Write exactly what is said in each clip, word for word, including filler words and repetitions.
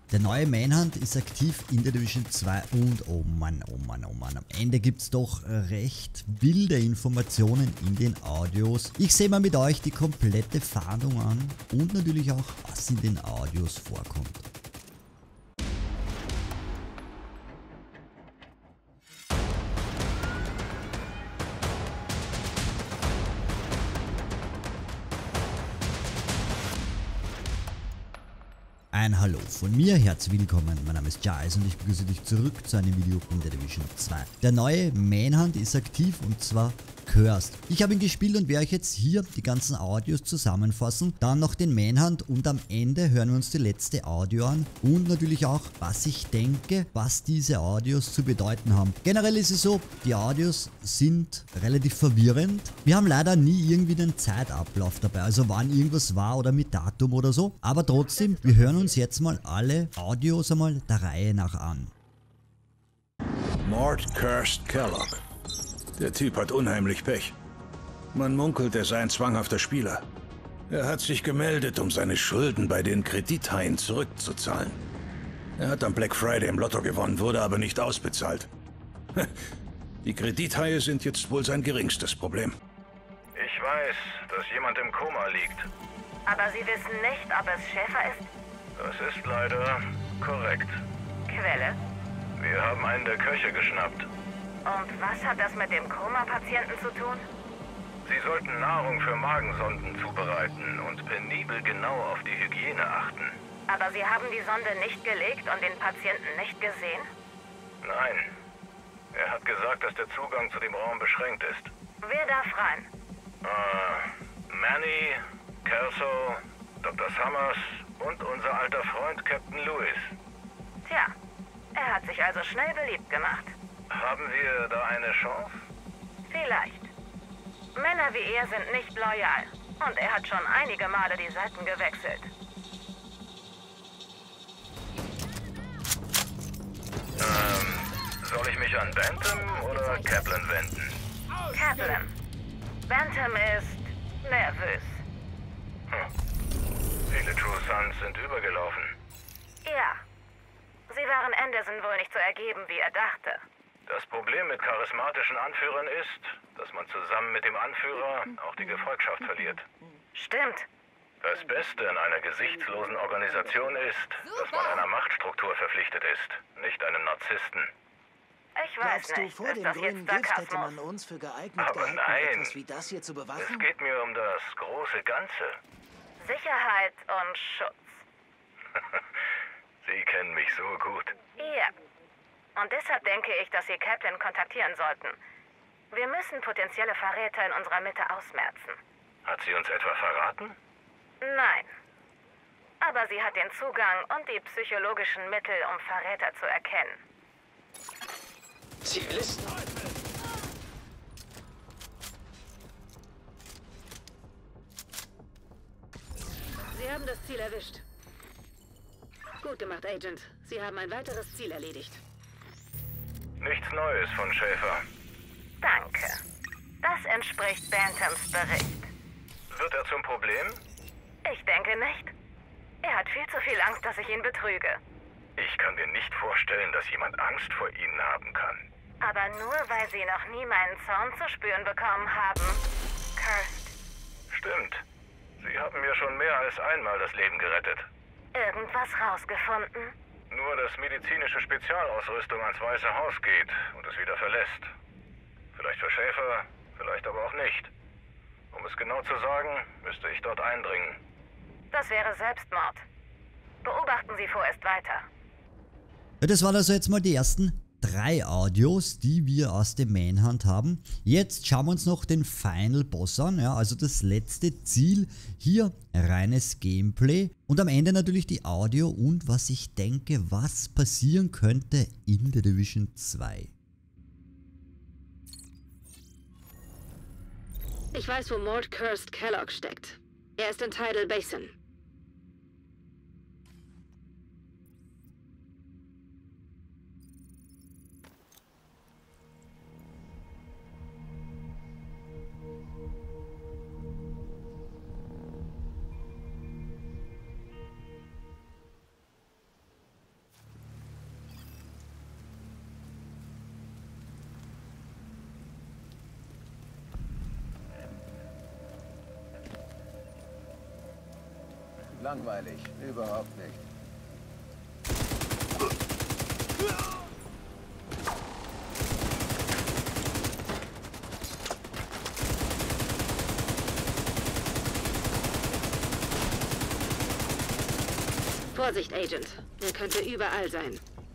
Der neue Manhunt ist aktiv in der Division zwei und oh Mann, oh Mann, oh Mann, am Ende gibt es doch recht wilde Informationen in den Audios. Ich sehe mal mit euch die komplette Fahndung an und natürlich auch, was in den Audios vorkommt. Ein Hallo von mir, herzlich willkommen, mein Name ist Giles und ich begrüße dich zurück zu einem Video in der Division zwei. Der neue Manhunt ist aktiv und zwar Cursed. Ich habe ihn gespielt und werde euch jetzt hier die ganzen Audios zusammenfassen, dann noch den Manhunt und am Ende hören wir uns die letzte Audio an und natürlich auch, was ich denke, was diese Audios zu bedeuten haben. Generell ist es so, die Audios sind relativ verwirrend. Wir haben leider nie irgendwie den Zeitablauf dabei, also wann irgendwas war oder mit Datum oder so, aber trotzdem, wir hören uns jetzt mal alle Audios einmal der Reihe nach an. Mort Cursed Kellogg. Der Typ hat unheimlich Pech. Man munkelt, er sei ein zwanghafter Spieler. Er hat sich gemeldet, um seine Schulden bei den Kredithaien zurückzuzahlen. Er hat am Black Friday im Lotto gewonnen, wurde aber nicht ausbezahlt. Die Kredithaie sind jetzt wohl sein geringstes Problem. Ich weiß, dass jemand im Koma liegt. Aber Sie wissen nicht, ob es Schäfer ist? Das ist leider korrekt. Quelle? Wir haben einen der Köche geschnappt. Und was hat das mit dem Koma-Patienten zu tun? Sie sollten Nahrung für Magensonden zubereiten und penibel genau auf die Hygiene achten. Aber Sie haben die Sonde nicht gelegt und den Patienten nicht gesehen? Nein. Er hat gesagt, dass der Zugang zu dem Raum beschränkt ist. Wer darf rein? Äh, Manny, Kelso, Doktor Summers und unser alter Freund Captain Lewis. Tja, er hat sich also schnell beliebt gemacht. Haben wir da eine Chance? Vielleicht. Männer wie er sind nicht loyal. Und er hat schon einige Male die Seiten gewechselt. Ähm, soll ich mich an Bantam oder Kaplan wenden? Kaplan. Bantam ist nervös. Hm. Viele True Sons sind übergelaufen. Ja. Sie waren Anderson wohl nicht so ergeben, wie er dachte. Das Problem mit charismatischen Anführern ist, dass man zusammen mit dem Anführer auch die Gefolgschaft verliert. Stimmt. Das Beste in einer gesichtslosen Organisation ist, dass man einer Machtstruktur verpflichtet ist, nicht einem Narzissten. Ich weiß Glaubst du, nicht, vor ist dem das grünen jetzt Gift hätte Sarkasmus? man uns für geeignet Aber gehalten, nein. etwas wie das hier zu bewachen? Es geht mir um das große Ganze. Sicherheit und Schutz. Sie kennen mich so gut. Ja. Und deshalb denke ich, dass Sie Kaplan kontaktieren sollten. Wir müssen potenzielle Verräter in unserer Mitte ausmerzen. Hat sie uns etwa verraten? Nein. Aber sie hat den Zugang und die psychologischen Mittel, um Verräter zu erkennen. Zivilisten? Sie haben das Ziel erwischt. Gut gemacht, Agent. Sie haben ein weiteres Ziel erledigt. Nichts Neues von Schäfer. Danke. Das entspricht Bantams Bericht. Wird er zum Problem? Ich denke nicht. Er hat viel zu viel Angst, dass ich ihn betrüge. Ich kann mir nicht vorstellen, dass jemand Angst vor Ihnen haben kann. Aber nur, weil Sie noch nie meinen Zorn zu spüren bekommen haben. Cursed. Stimmt. Sie haben mir schon mehr als einmal das Leben gerettet. Irgendwas rausgefunden? Nur, dass medizinische Spezialausrüstung ans Weiße Haus geht und es wieder verlässt. Vielleicht für Schäfer, vielleicht aber auch nicht. Um es genau zu sagen, müsste ich dort eindringen. Das wäre Selbstmord. Beobachten Sie vorerst weiter. Ja, das waren also jetzt mal die ersten drei Audios, die wir aus dem Manhunt haben. Jetzt schauen wir uns noch den Final Boss an, ja, also das letzte Ziel. Hier reines Gameplay und am Ende natürlich die Audio und was ich denke, was passieren könnte in der Division zwei. Ich weiß, wo Mort Cursed Kellogg steckt. Er ist in Tidal Basin. langweilig. Überhaupt nicht. Vorsicht, Agent. Er könnte überall sein.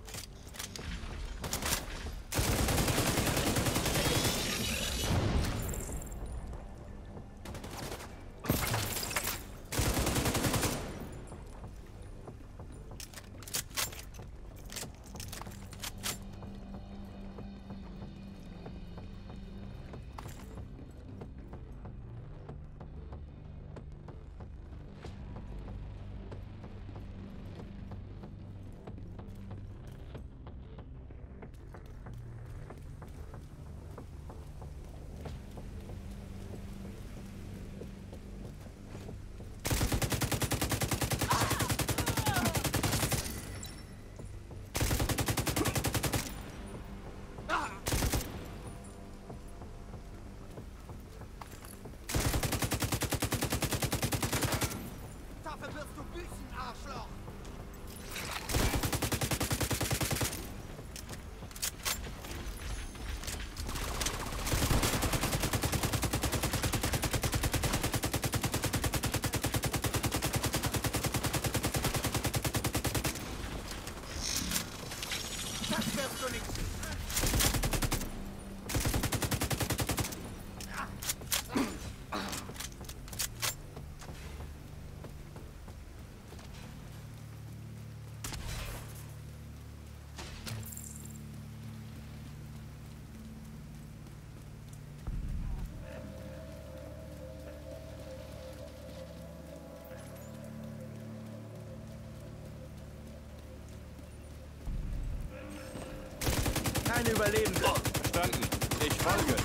Keine Überlebende. Verstanden. Ich folge.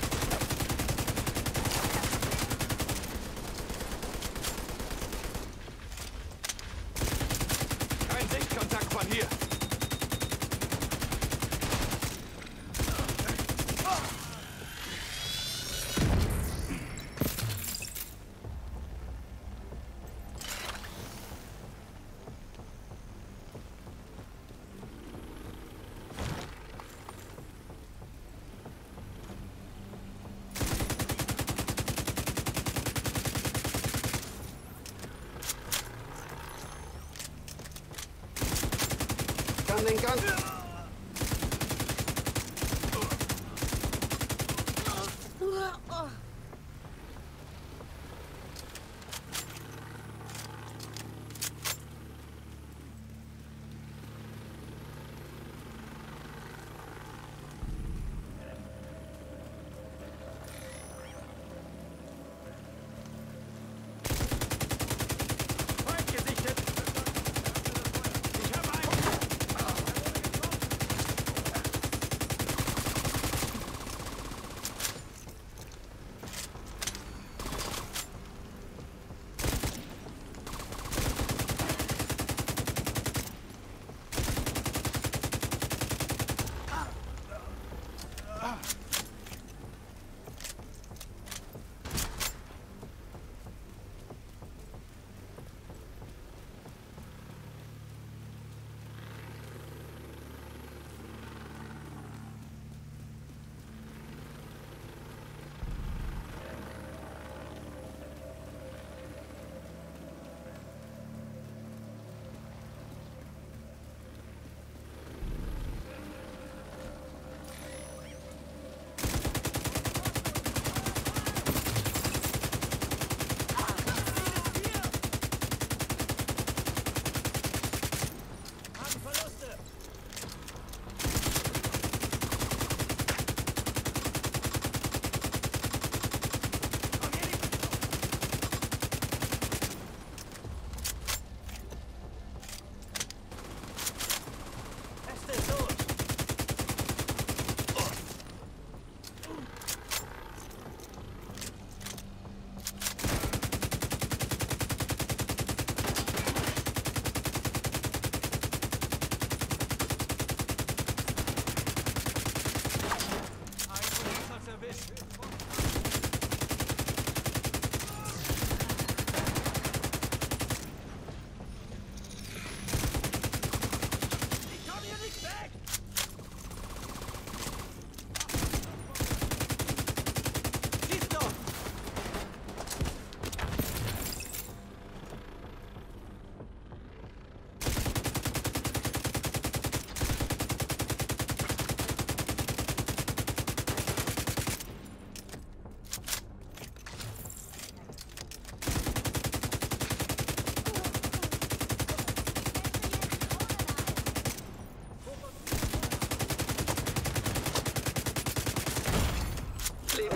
Kein Sichtkontakt von hier. Kann den Gang.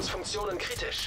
Navigationsfunktionen kritisch.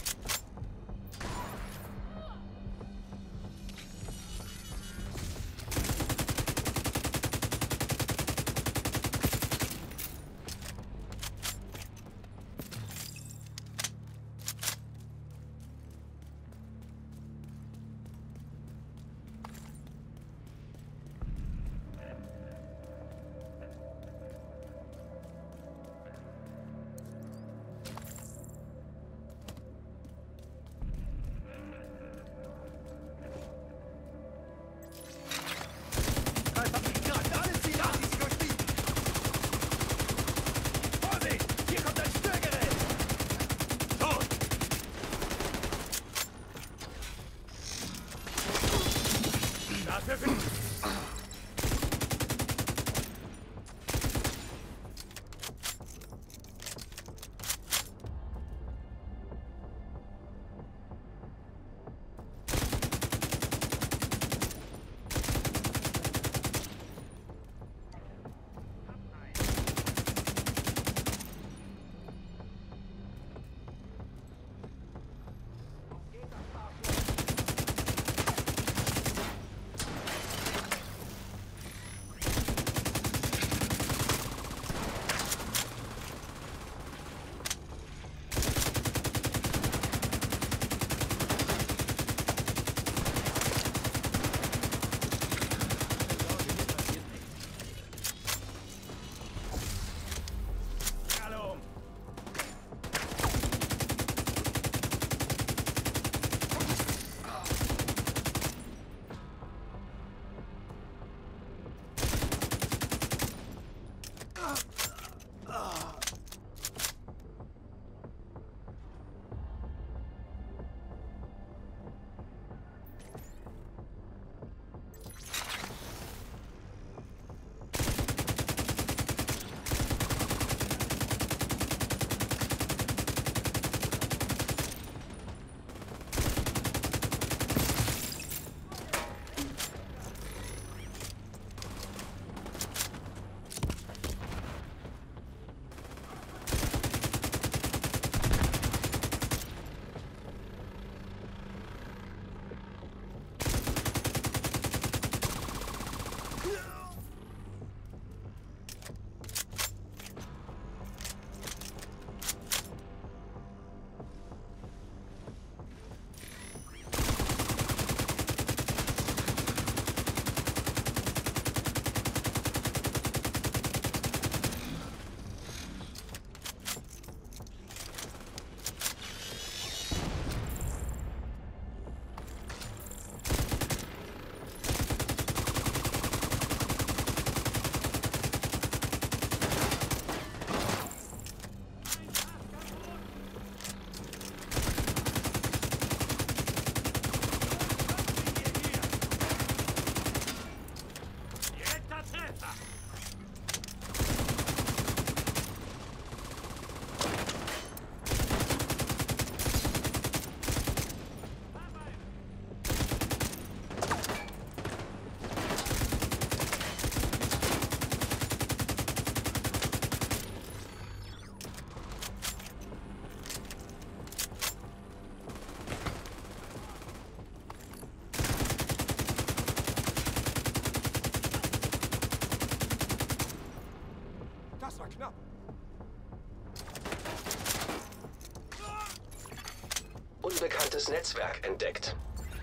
Unbekanntes Netzwerk entdeckt.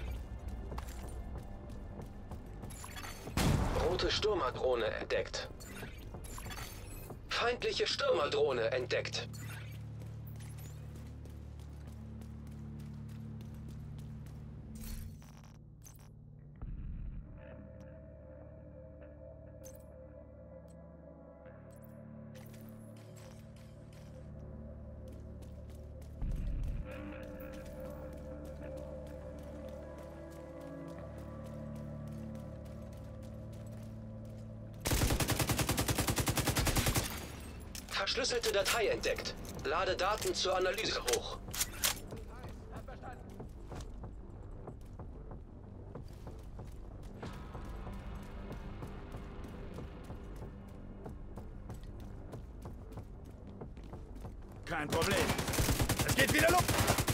Rote Stürmerdrohne entdeckt. Feindliche Stürmerdrohne entdeckt. Verschlüsselte Datei entdeckt. Lade Daten zur Analyse hoch. Kein Problem. geht wieder los!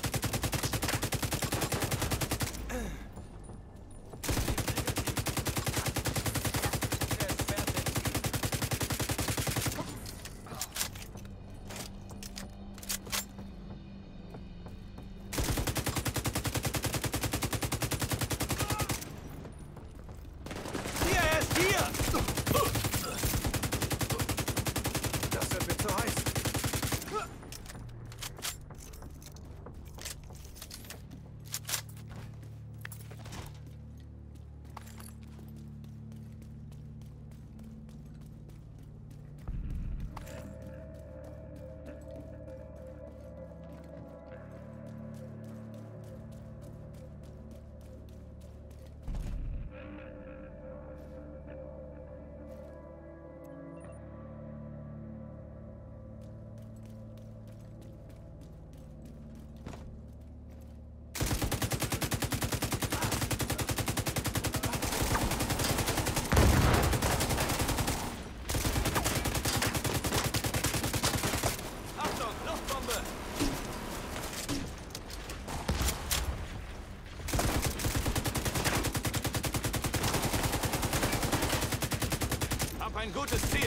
Ein gutes Ziel.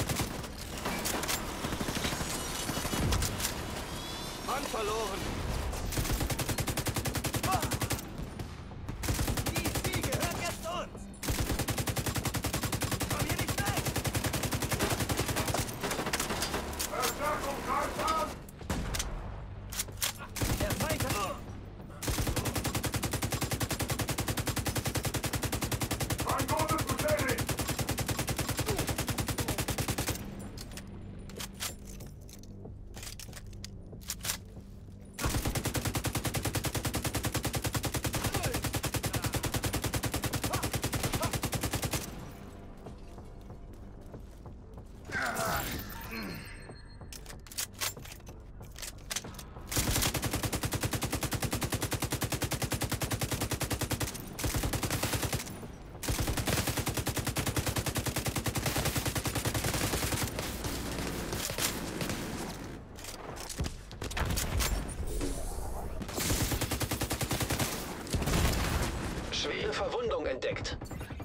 Mann verloren. Die Ziege gehört jetzt uns. Komm hier nicht weg. Verstärkung, Karl! Der Feind hat... Ein gutes bestätigt. Schwere Verwundung entdeckt.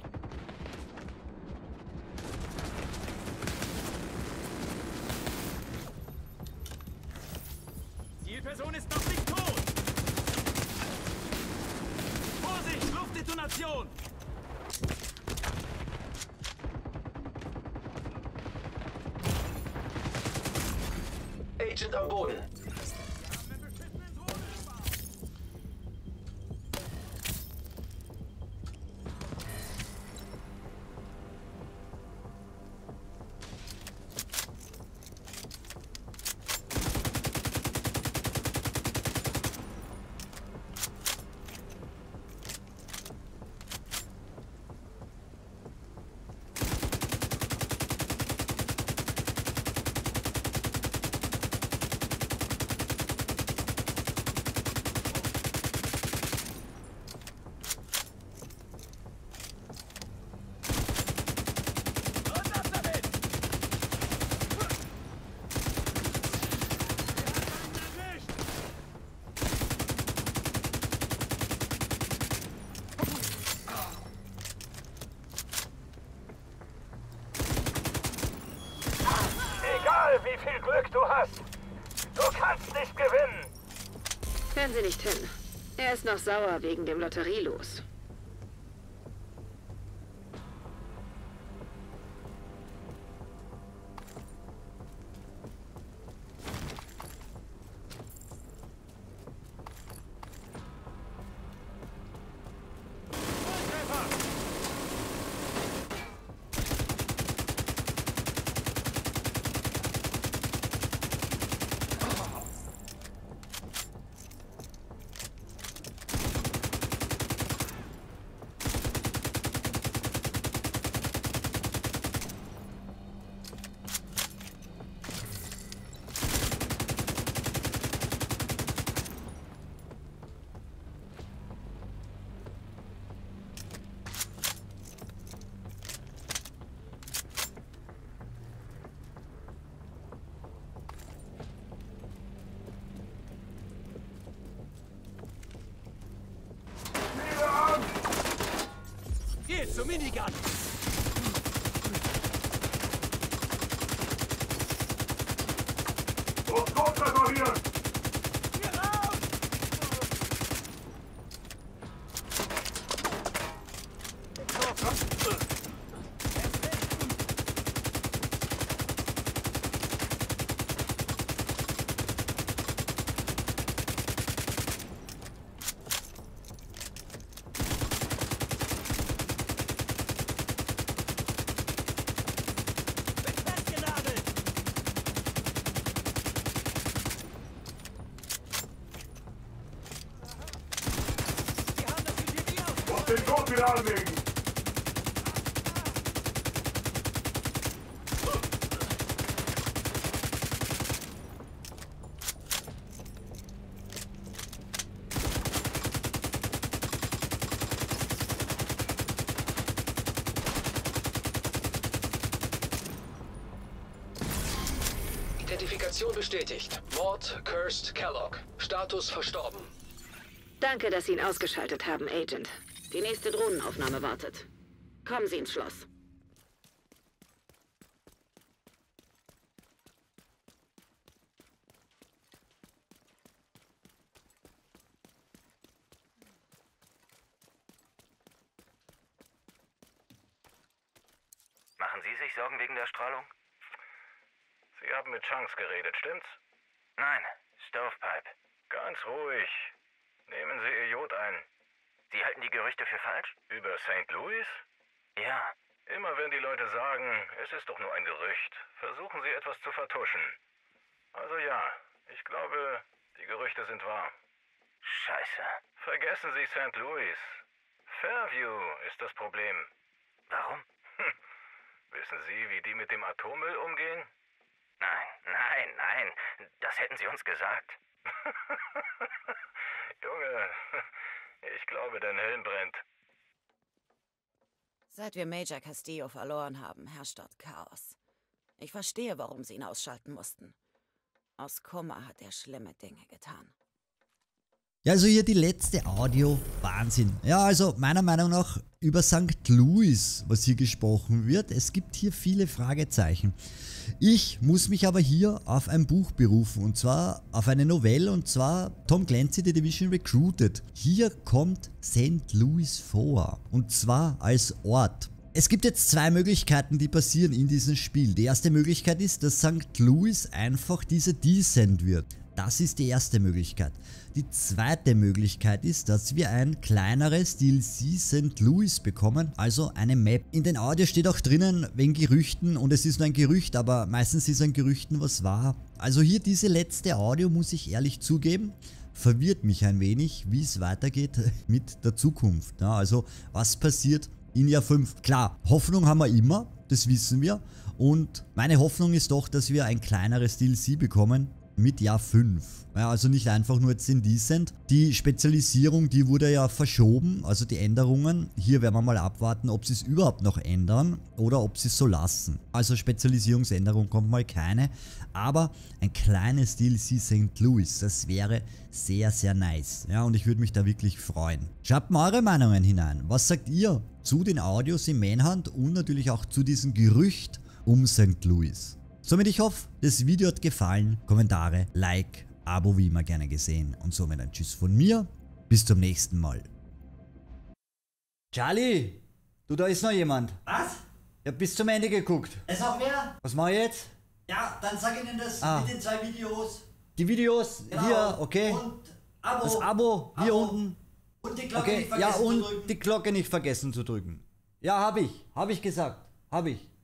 Die Person ist noch nicht tot! Vorsicht, Luftdetonation! Agent am Boden. Egal, wie viel Glück du hast, du kannst nicht gewinnen. Hören Sie nicht hin. Er ist noch sauer wegen dem Lotterielos. reparieren! Hier raus! Den Tod wieder anlegen! Identifikation bestätigt. Mord, Cursed, Kellogg. Status verstorben. Danke, dass Sie ihn ausgeschaltet haben, Agent. Die nächste Drohnenaufnahme wartet. Kommen Sie ins Schloss. Machen Sie sich Sorgen wegen der Strahlung? Sie haben mit Chunks geredet, stimmt's? Nein, Stovepipe. Ganz ruhig. Nehmen Sie Ihr Jod ein. Sie halten die Gerüchte für falsch? Über Saint Louis? Ja. Immer wenn die Leute sagen, es ist doch nur ein Gerücht, versuchen sie etwas zu vertuschen. Also ja, ich glaube, die Gerüchte sind wahr. Scheiße. Vergessen Sie Saint Louis. Fairview ist das Problem. Warum? Hm. Wissen Sie, wie die mit dem Atommüll umgehen? Nein, nein, nein. Das hätten Sie uns gesagt. Junge, ich glaube, dein Helm brennt. Seit wir Major Castillo verloren haben, herrscht dort Chaos. Ich verstehe, warum sie ihn ausschalten mussten. Aus Kummer hat er schlimme Dinge getan. Ja, also hier die letzte Audio, Wahnsinn. Ja, also meiner Meinung nach über Sankt Louis, was hier gesprochen wird. Es gibt hier viele Fragezeichen. Ich muss mich aber hier auf ein Buch berufen, und zwar auf eine Novelle, und zwar Tom Clancy, The Division Recruited. Hier kommt Sankt Louis vor, und zwar als Ort. Es gibt jetzt zwei Möglichkeiten, die passieren in diesem Spiel. Die erste Möglichkeit ist, dass Sankt Louis einfach diese Descent wird. Das ist die erste Möglichkeit. Die zweite Möglichkeit ist, dass wir ein kleineres D L C Sankt Louis bekommen, also eine Map. In den Audio steht auch drinnen, wegen Gerüchten, und es ist nur ein Gerücht, aber meistens ist an Gerüchten was wahr. Also hier diese letzte Audio, muss ich ehrlich zugeben, verwirrt mich ein wenig, wie es weitergeht mit der Zukunft. Ja, also was passiert in Jahr fünf? Klar, Hoffnung haben wir immer, das wissen wir, und meine Hoffnung ist doch, dass wir ein kleineres D L C bekommen mit Jahr fünf. Ja, also nicht einfach nur jetzt in Descent. Die Spezialisierung, die wurde ja verschoben, also die Änderungen. Hier werden wir mal abwarten, ob sie es überhaupt noch ändern oder ob sie es so lassen. Also Spezialisierungsänderung kommt mal keine, aber ein kleines D L C Sankt Louis, das wäre sehr, sehr nice. Ja, und ich würde mich da wirklich freuen. Schreibt mal eure Meinungen hinein. Was sagt ihr zu den Audios im Manhunt und natürlich auch zu diesem Gerücht um Sankt Louis? Somit ich hoffe, das Video hat gefallen. Kommentare, Like, Abo wie immer gerne gesehen. Und somit ein Tschüss von mir. Bis zum nächsten Mal. Charlie, du, da ist noch jemand. Was? Ich hab bis zum Ende geguckt. Ist auch wer? Was mach ich jetzt? Ja, dann sag Ihnen das Ah. mit den zwei Videos. Die Videos Genau. hier, okay. Und Abo. Das Abo hier Abo. unten. Und die Glocke Okay, nicht ja, vergessen und zu drücken. die Glocke nicht vergessen zu drücken. Ja, hab ich. Hab ich gesagt. Hab ich.